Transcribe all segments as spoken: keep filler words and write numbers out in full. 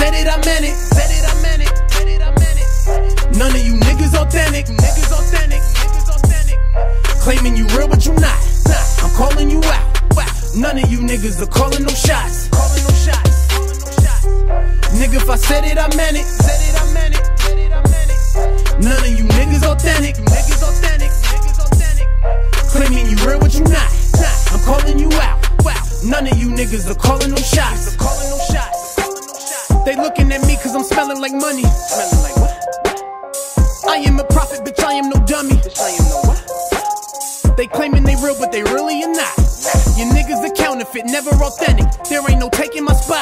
said it, I meant it. Said it, I meant it. Said it, I meant it. None of you niggas authentic. Niggas authentic. Niggas authentic. Claiming you real, but you not. I'm calling you out. None of you niggas are calling no shots. Calling no shots. Nigga, if I said it, I meant it. Said it, I meant it. Said it, I meant it. None of you niggas authentic. Niggas authentic. Niggas authentic. Claiming you real, but you not. I'm calling you out. None of you niggas are calling no shots. Calling no shots. They looking at me cause I'm smelling like money. Smelling like what? I am a prophet, bitch, I am no dummy. Bitch, I am no what? They claiming they real, but they really are not. You niggas are counterfeit, never authentic. There ain't no taking my spot.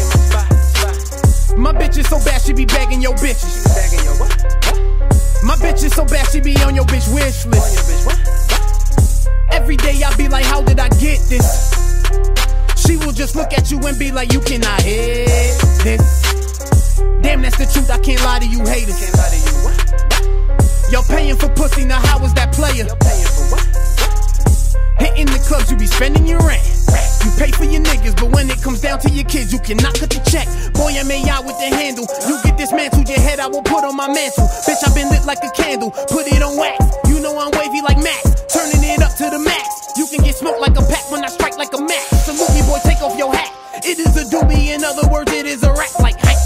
My bitch is so bad, she be bagging your bitches. My bitch is so bad, she be on your bitch wish list. Every day I be like, how did I get this? She will just look at you and be like, you cannot hit this. Damn, that's the truth, I can't lie to you haters. Y'all paying for pussy, now how is that player? Hitting the clubs, you be spending your rent. You pay for your niggas, but when it comes down to your kids, you cannot cut the check. Boy, I'm A I with the handle. You get dismantled, your head I will put on my mantle. Bitch, I been lit like a candle, put it on wax. You know I'm wavy like Max, turning it up to the max. You can get smoked like a pack when I strike like a Mac. Salute me, boy, take off your hat. It is a doobie, in other words, it is a rap like hey.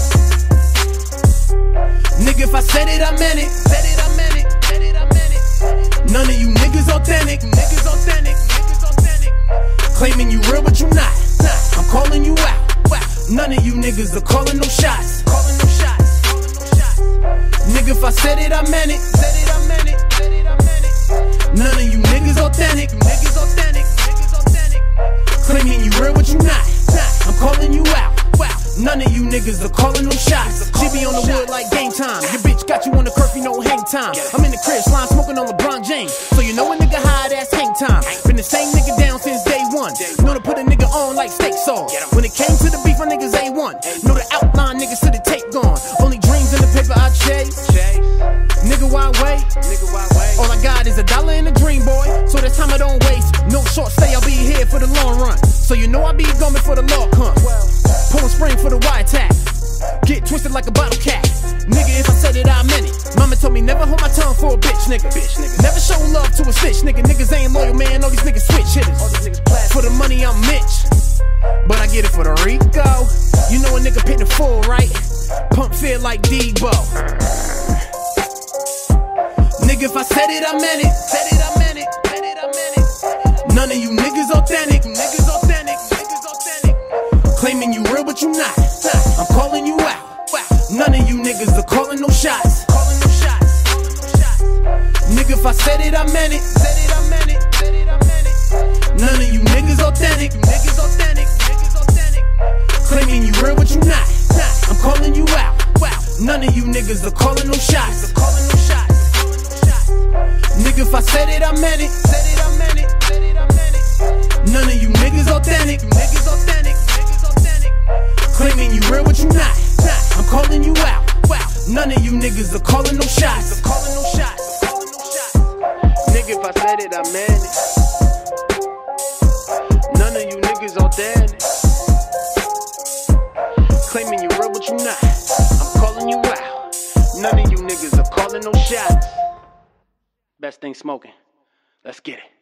Nigga, if I said it, I meant it. Said it, I meant it. Said it, I meant it. None of you niggas authentic. Niggas authentic. Niggas authentic. Claiming you real, but you not. I'm calling you out. None of you niggas are calling no shots. Calling no shots. Nigga, if I said it, I meant it. Said it, I meant it. Said it, I meant it. None of you niggas authentic. Niggas authentic. Niggas authentic. Claiming you real, but you not. I'm calling you out. None of you niggas are calling no shots. She be on the wood like game time. Your bitch got you on the curfew, no hang time. I'm in the crib, slime smoking on LeBron James. So you know a nigga high, that's hang time. Been the same nigga down since day one. Know to put a nigga on like steak sauce. When it came to the beef, my niggas A one. Know the outline, niggas to the tape gone. Only dreams in the paper I chase. Nigga, why wait? All I got is a dollar and a dream, boy. So this time I don't waste. No short stay, I'll be here for the long run. So you know I be going before the law comes. Pulling spring for the wire tap. Get twisted like a bottle cap. Nigga, if I said it, I meant it. Mama told me never hold my tongue for a bitch, nigga. Bitch, nigga. Never show love to a snitch, nigga. Niggas ain't loyal, man. All these niggas switch hitters. All these niggas for the money, I'm Mitch. But I get it for the Rico. You know a nigga pitting full, right? Pump feel like Debo. Nigga, if I said it, I meant it. Said it, I meant it. Said it, I meant it. None of you niggas authentic. Niggas authentic. Niggas authentic. Claiming you real, but you not. I'm calling you out. None of you niggas are calling no shots. Calling no shots. Nigga, if I said it, I meant it. Said it, I meant it. Said it, I meant it. None of you niggas authentic. Niggas authentic. Niggas authentic. Claiming you real, but you not. I'm calling you out. None of you niggas are calling no shots. Calling no shots. Nigga, if I said it, I meant it. Said it, I meant it. Said it, I meant it. None of you niggas authentic. Niggas authentic. Niggas authentic. Claiming you real, but you not. I'm calling you out. None of you niggas are calling no shots. Calling no shots. Nigga, if I said it, I meant it. None of you niggas authentic. Claiming you real, but you not. I'm calling you out. None of you niggas are calling no shots. Best thing smoking. Let's get it.